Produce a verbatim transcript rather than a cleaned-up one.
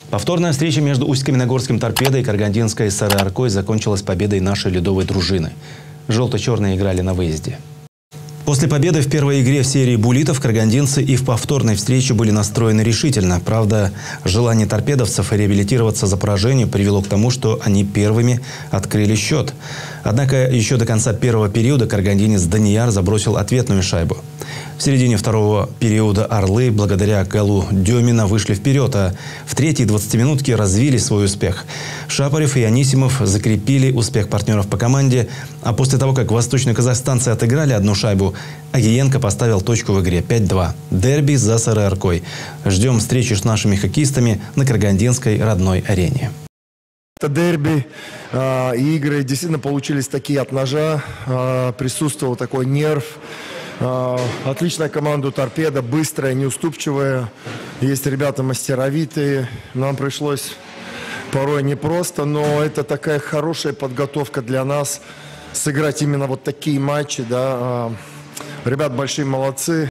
Повторная встреча между Усть-Каменогорским «Торпедо» и Карагандинской «СР Аркой» закончилась победой нашей ледовой дружины. Желто-черные играли на выезде. После победы в первой игре в серии буллитов карагандинцы и в повторной встрече были настроены решительно. Правда, желание торпедовцев реабилитироваться за поражение привело к тому, что они первыми открыли счет. Однако еще до конца первого периода карагандинец Данияр забросил ответную шайбу. В середине второго периода «Орлы» благодаря голу Демина вышли вперед, а в третьей двадцатиминутке развили свой успех. Шапарев и Анисимов закрепили успех партнеров по команде, а после того, как восточно-казахстанцы отыграли одну шайбу, Агиенко поставил точку в игре пять-два. Дерби за СР Аркой. Ждем встречи с нашими хоккеистами на карагандинской родной арене. Это дерби, э, игры действительно получились такие от ножа, э, присутствовал такой нерв. Э, отличная команда у «Торпедо», быстрая, неуступчивая. Есть ребята мастеровитые. Нам пришлось порой непросто, но это такая хорошая подготовка для нас сыграть именно вот такие матчи. Да. Ребят большие молодцы.